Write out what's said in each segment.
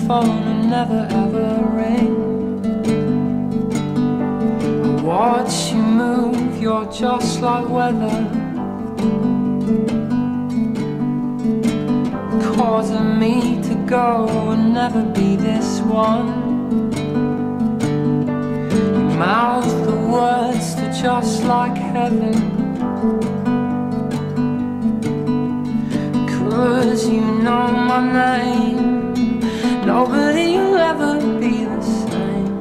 phone and never ever ring. I watch you move, you're just like weather, causing me to go and never be this one. You mouth the words to just like heaven, 'cause you know my name. Nobody will ever be the same.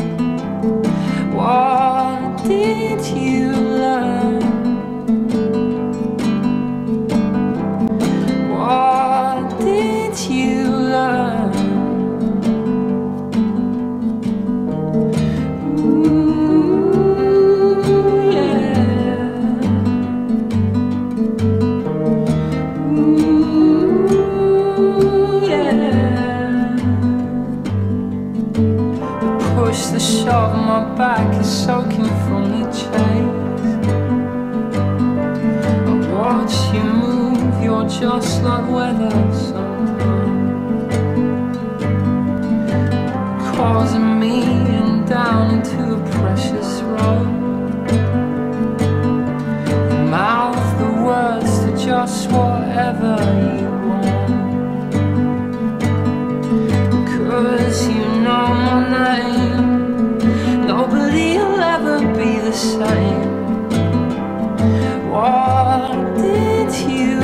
What did you learn? What did you learn? Push the shove, my back is soaking from the chase. I watch you move, you're just like weather sometimes, causing me and down into a precious road. You mouth the words to just whatever you want, 'cause you know my name. Nobody will ever be the same. What did you